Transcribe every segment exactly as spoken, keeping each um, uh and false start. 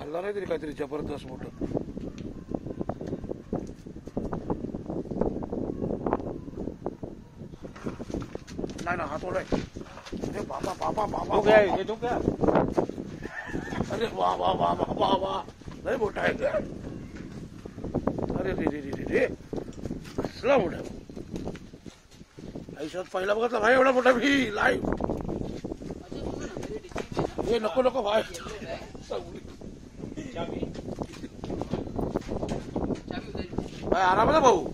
खाल्ला नाही तरी काहीतरी जबरदस्त मोठं. नाही ना हात ओढाय. अरे बाबा बाबा बाबा क्या है ये तो क्या? अरे वा वा वा वा वा वा लय मोठा आहे का? अरे रे रे रे रे कसला मोठा आहे. आयुष्यात पहिला बघितला भाई एवढा मोठा भी लाईव्ह. हे नको नको भाई. भाई आराम आहे भाऊ.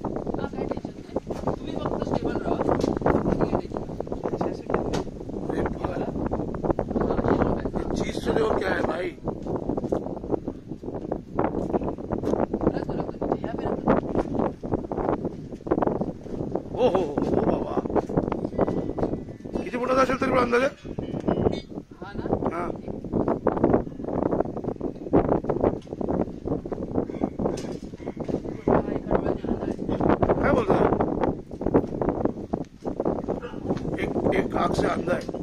चीज से देखो क्या है भाई. हो हो हो बाबा किती मोठा असेल तरी अंदाजे. हा काय बोलतो. एक एक आग से अंदा है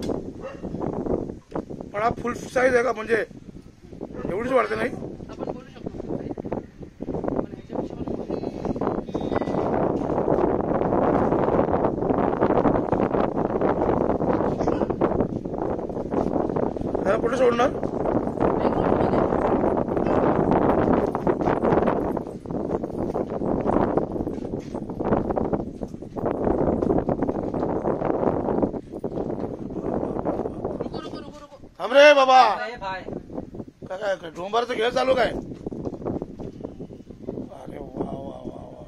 पण हा फुल साईज आहे का म्हणजे एवढीच वाढते नाही. कुठे सोडणार. थांब रे बाबा. काय काय डोंबारचं खेळ चालू काय. अरे वा वा वा वा.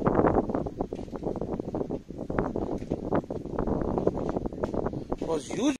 Was used